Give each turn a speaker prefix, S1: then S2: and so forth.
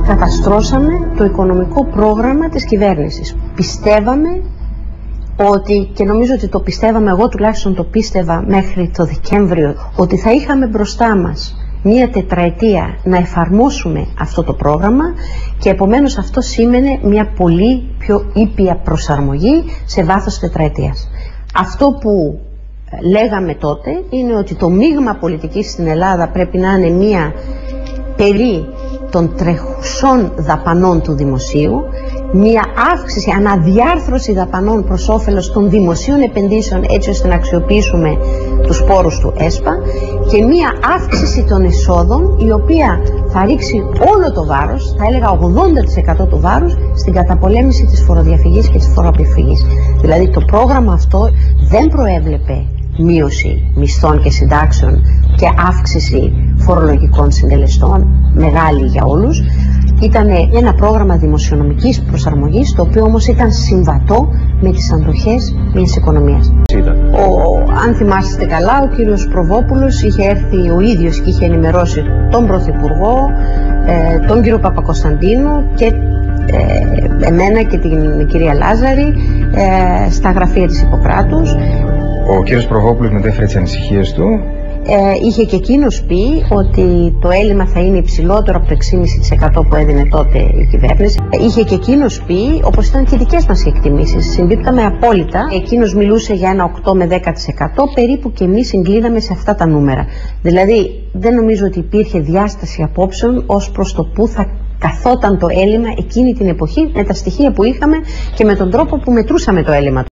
S1: Καταστρώσαμε το οικονομικό πρόγραμμα της κυβέρνησης. Πιστεύαμε ότι, και νομίζω ότι το πιστεύαμε, εγώ τουλάχιστον το πίστευα μέχρι το Δεκέμβριο, ότι θα είχαμε μπροστά μας μία τετραετία να εφαρμόσουμε αυτό το πρόγραμμα και επομένως αυτό σήμαινε μια πολύ πιο ήπια προσαρμογή σε βάθος τετραετίας. Αυτό που λέγαμε τότε είναι ότι το μείγμα πολιτικής στην Ελλάδα πρέπει να είναι μία περί των τρεχουσών δαπανών του δημοσίου, μία αύξηση, αναδιάρθρωση δαπανών προς όφελος των δημοσίων επενδύσεων έτσι ώστε να αξιοποιήσουμε τους πόρους του ΕΣΠΑ και μία αύξηση των εσόδων η οποία θα ρίξει όλο το βάρος, θα έλεγα 80% του βάρους, στην καταπολέμηση της φοροδιαφυγής και της φοροαποφυγής. Δηλαδή το πρόγραμμα αυτό δεν προέβλεπε μείωση μισθών και συντάξεων και αύξηση φορολογικών συντελεστών, μεγάλη για όλους. Ήταν ένα πρόγραμμα δημοσιονομικής προσαρμογής, το οποίο όμως ήταν συμβατό με τις αντοχές μιας οικονομίας. Αν θυμάστε καλά, ο κύριος Προβόπουλος είχε έρθει ο ίδιος και είχε ενημερώσει τον Πρωθυπουργό, τον κύριο Παπακοσταντίνο και εμένα και την κυρία Λάζαρη στα γραφεία της Ιπποκράτους.
S2: Ο κύριος Προβόπουλος μετέφερε τις ανησυχίες του.
S1: Είχε και εκείνος πει ότι το έλλειμμα θα είναι υψηλότερο από το 6,5% που έδινε τότε η κυβέρνηση. Είχε και εκείνος πει, όπως ήταν και οι δικές μας εκτιμήσεις, συμπίπταμε απόλυτα. Εκείνος μιλούσε για ένα 8 με 10%, περίπου και εμείς συγκλίναμε σε αυτά τα νούμερα. Δηλαδή δεν νομίζω ότι υπήρχε διάσταση απόψεων ως προς το που θα καθόταν το έλλειμμα εκείνη την εποχή με τα στοιχεία που είχαμε και με τον τρόπο που μετρούσαμε το έλλειμμα.